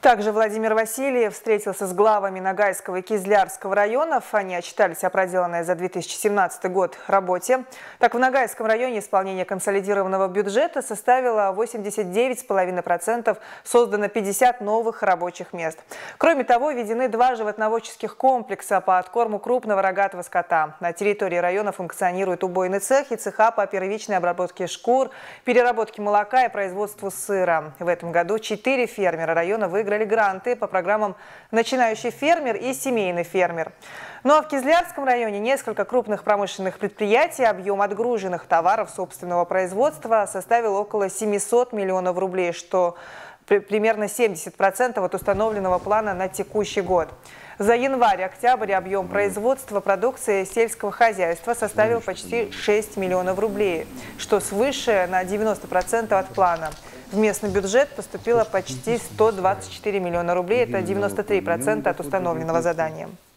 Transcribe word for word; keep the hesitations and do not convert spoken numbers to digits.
Также Владимир Васильев встретился с главами Ногайского и Кизлярского районов. Они отчитались о проделанной за две тысячи семнадцатый год работе. Так, в Ногайском районе исполнение консолидированного бюджета составило восемьдесят девять целых пять десятых процента, создано пятьдесят новых рабочих мест. Кроме того, введены два животноводческих комплекса по откорму крупного рогатого скота. На территории района функционирует убойный цех и цеха по первичной обработке шкур, переработке молока и производству сыра. В этом году четыре фермера района выиграли гранты по программам «Начинающий фермер» и «Семейный фермер». Ну а в Кизлярском районе несколько крупных промышленных предприятий. Объем отгруженных товаров собственного производства составил около семисот миллионов рублей, что примерно семьдесят процентов от установленного плана на текущий год. За январь-октябрь объем производства продукции сельского хозяйства составил почти шесть миллионов рублей, что свыше на девяносто процентов от плана. В местный бюджет поступило почти сто двадцать четыре миллиона рублей, это девяносто три процента от установленного задания.